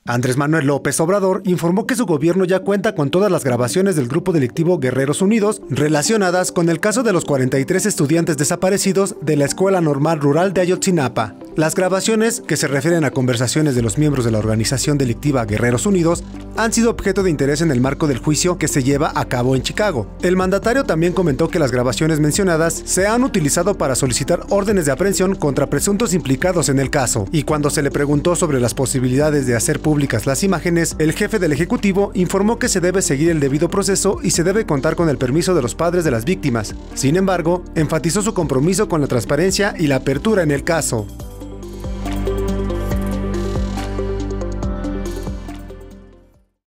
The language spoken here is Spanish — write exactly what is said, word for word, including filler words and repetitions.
Andrés Manuel López Obrador informó que su gobierno ya cuenta con todas las grabaciones del grupo delictivo Guerreros Unidos relacionadas con el caso de los cuarenta y tres estudiantes desaparecidos de la Escuela Normal Rural de Ayotzinapa. Las grabaciones, que se refieren a conversaciones de los miembros de la organización delictiva Guerreros Unidos, han sido objeto de interés en el marco del juicio que se lleva a cabo en Chicago. El mandatario también comentó que las grabaciones mencionadas se han utilizado para solicitar órdenes de aprehensión contra presuntos implicados en el caso, y cuando se le preguntó sobre las posibilidades de hacer públicas las imágenes, el jefe del Ejecutivo informó que se debe seguir el debido proceso y se debe contar con el permiso de los padres de las víctimas. Sin embargo, enfatizó su compromiso con la transparencia y la apertura en el caso.